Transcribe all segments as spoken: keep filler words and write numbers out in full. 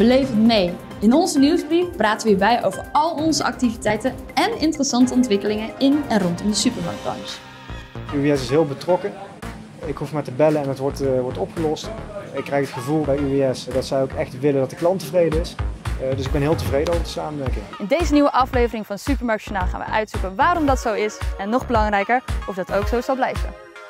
Beleef het mee. In onze nieuwsbrief praten we hierbij over al onze activiteiten en interessante ontwikkelingen in en rondom de supermarktbranche. U W S is heel betrokken. Ik hoef maar te bellen en het wordt, uh, wordt opgelost. Ik krijg het gevoel bij U W S dat zij ook echt willen dat de klant tevreden is. Uh, dus ik ben heel tevreden over de samenwerking. In deze nieuwe aflevering van Supermarktjournaal gaan we uitzoeken waarom dat zo is en nog belangrijker of dat ook zo zal blijven.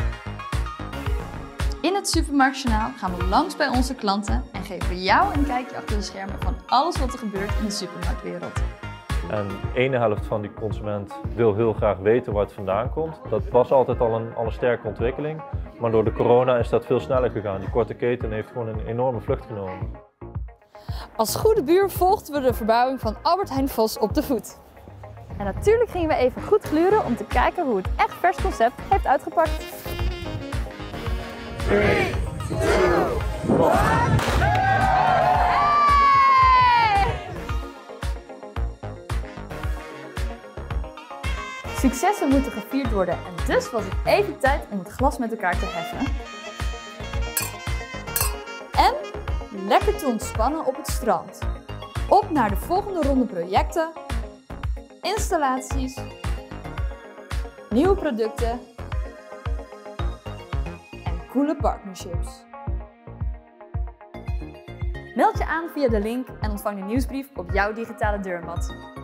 In het Supermarktjournaal gaan we langs bij onze klanten en geven we jou een kijkje achter de schermen van alles wat er gebeurt in de supermarktwereld. En de ene helft van die consument wil heel graag weten waar het vandaan komt. Dat was altijd al een, al een sterke ontwikkeling, maar door de corona is dat veel sneller gegaan. Die korte keten heeft gewoon een enorme vlucht genomen. Als goede buur volgden we de verbouwing van Albert Heijn Vos op de voet. En natuurlijk gingen we even goed gluren om te kijken hoe het echt vers concept heeft uitgepakt. drie, twee, one. Successen moeten gevierd worden en dus was het even tijd om het glas met elkaar te heffen. En lekker te ontspannen op het strand. Op naar de volgende ronde projecten, installaties, nieuwe producten en coole partnerships. Meld je aan via de link en ontvang de nieuwsbrief op jouw digitale deurmat.